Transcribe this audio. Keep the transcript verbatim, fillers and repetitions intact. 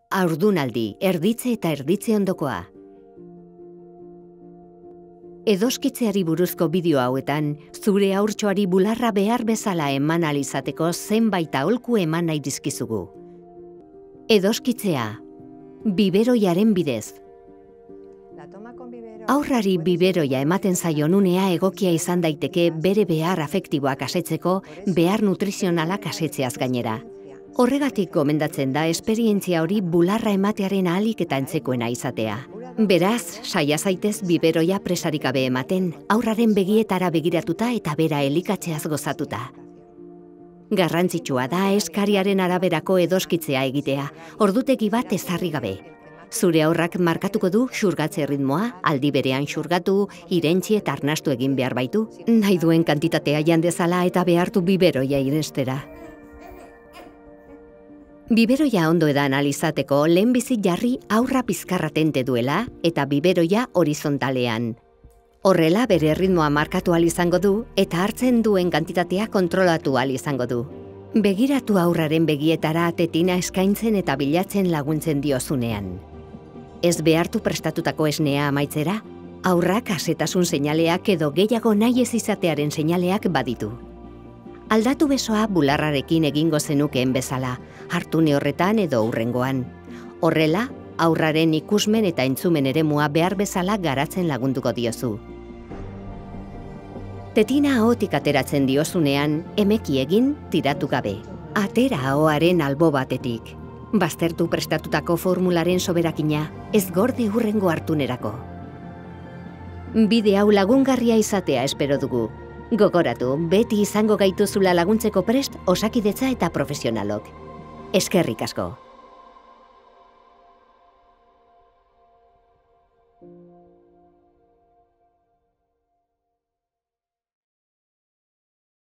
Haurdunaldi, erditze eta erditze ondokoa. Edoskitzeari buruzko bideo hauetan, zure haurtxoari bularra behar bezala eman ahal izateko zenbait aholku eman nahi dizkizugu. Edoskitzea, biberoiaren bidez. Haurrari biberoia ematen zaion unea egokia izan daiteke bere behar afektiboak asetzeko, behar nutrizionalak asetzeaz gainera. Horregatik gomendatzen da esperientzia hori bularra ematearen ahalik eta antzekoena izatea. Beraz, saia zaitez biberoia presarik gabe ematen, haurraren begietara begiratuta eta bera elikatzeaz gozatuta. Garrantzitsua da eskariaren araberako edoskitzea egitea, ordutegi bat ezarri gabe. Zure haurrak markatuko du xurgatze ritmoa, aldi berean xurgatu, irentsi eta arnastu egin behar baitu, nahi duen kantitatea jandezala eta behartu biberoia irestera. Biberoia ondo edan alizateko lehenbizi jarri haurra pizkarra tente duela eta biberoia horizontalean. Horrela bere ritmoa markatu ahal izango du eta hartzen duen kantitatea kontrolatu ahal izango du. Begiratu haurraren begietara tetina eskaintzen eta bilatzen laguntzen diozunean. Ez behartu prestatutako esnea amaitzera, haurrak asetasun seinaleak edo gehiago nahi ez izatearen seinaleak baditu. Aldatu besoa bularrarekin egingo zenukeen bezala, hartune horretan edo hurrengoan. Horrela, haurraren ikusmen eta entzumen eremua behar bezala garatzen lagunduko diozu. Tetina ahotik ateratzen diozunean, emeki egin tiratu gabe. Atera ahoaren albo batetik. Baztertu prestatutako formularen soberakina, ez gorde hurrengo hartunerako. Bide hau lagungarria izatea espero dugu. Gogoratu, beti izango gaituzula laguntzeko prest osakidetza eta profesionalok. Eskerrik asko.